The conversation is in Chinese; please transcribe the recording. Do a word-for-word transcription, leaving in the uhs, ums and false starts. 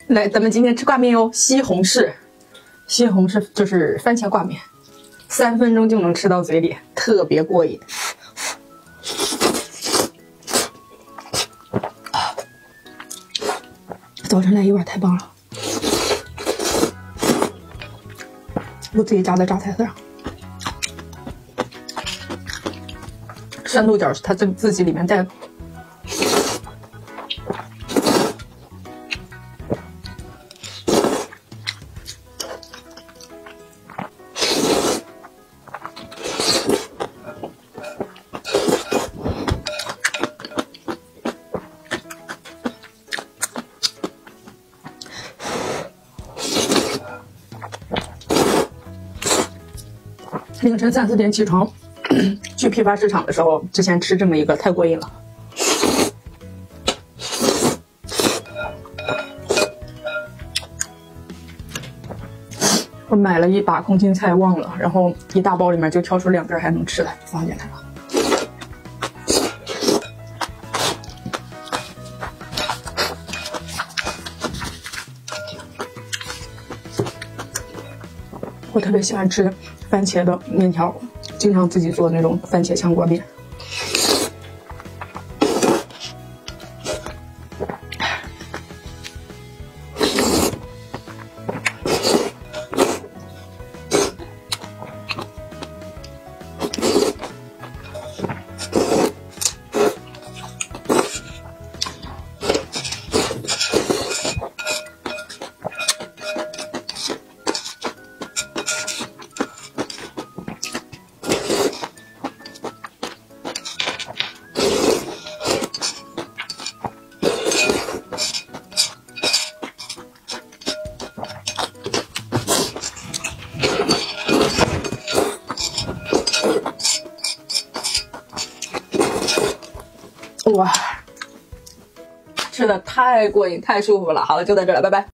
来，咱们今天吃挂面哟，西红柿，西红柿就是番茄挂面，三分钟就能吃到嘴里，特别过瘾。早晨来一碗太棒了，我自己加在榨菜丝上。山豆角它自自己里面带。 凌晨三四点起床，去批发市场的时候，之前吃这么一个太过瘾了。我买了一把空心菜，忘了，然后一大包里面就挑出两根还能吃的，放进来了。我特别喜欢吃番茄的面条，经常自己做那种番茄香锅面。哇，吃的太过瘾，太舒服了。好了，就到这了，拜拜。